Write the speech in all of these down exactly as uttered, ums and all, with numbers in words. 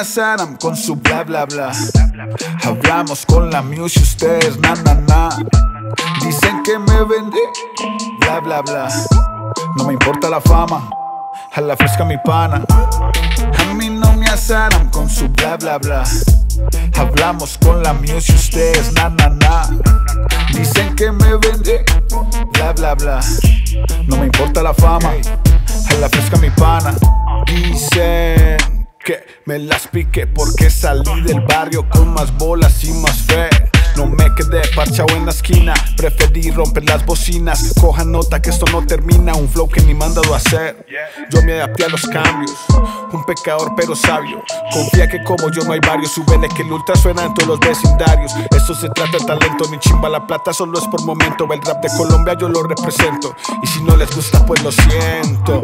asaran con su bla bla bla. Hablamos con la muse y ustedes na na na. Dicen que me vendí, bla bla bla. No me importa la fama, a la fresca mi pana. A mí no me asaran con su bla bla bla. Hablamos con la muse y ustedes na na na. Dicen que me vendí, bla bla bla. No me importa la fama, a la fresca mi pana. Dicen que me las piqué porque salí del barrio con más bolas y más fe. No me quedé parchado en la esquina, preferí romper las bocinas. Cojan nota que esto no termina, un flow que ni me han dado a hacer. Yo me adapté a los cambios, un pecador pero sabio. Confía que como yo no hay varios, súbele que el ultra suena en todos los vecindarios. Esto se trata de talento, ni chimba la plata, solo es por momento. El rap de Colombia yo lo represento, y si no les gusta pues lo siento.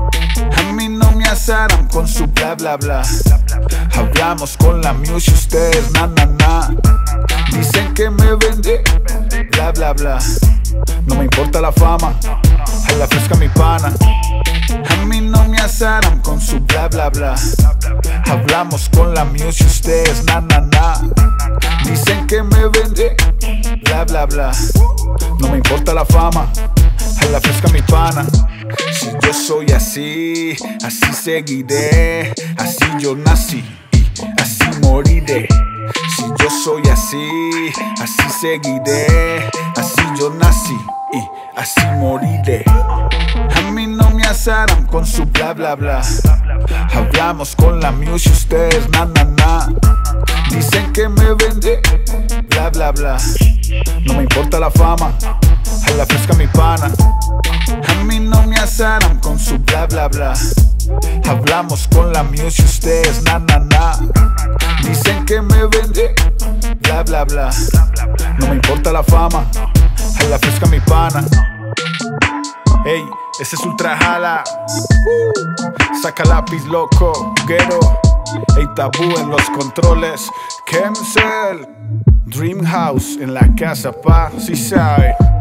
A mí no me asaran con su bla bla bla. Hablamos con la muse y ustedes na na na. Dicen que me vendí, bla bla bla. No me importa la fama, a la fresca mi pana. A mí no me asaran con su bla bla bla. Hablamos con la muse y ustedes na na na. Dicen que me vendí, bla bla bla. No me importa la fama, a la fresca mi pana. Si yo soy así, así seguiré. Así yo nací y así moriré. Si yo soy así, así seguiré. Así yo nací y así moriré. A mí no me asaran con su bla bla bla. Hablamos con la muse y ustedes na na na. Dicen que me vendí, bla bla bla. No me importa la fama, a la fresca mi pana. A mí no me asaran con su bla bla bla. Hablamos con la muse y ustedes na na na. Dicen que me vendí, bla bla bla. No me importa la fama, a la fresca mi pana. Ey, ese es Ultra Jala. uh, Saca lápiz loco, guero. Ey, Tabú en los controles. Kemsel, Dream House en la casa, pa, si sabe.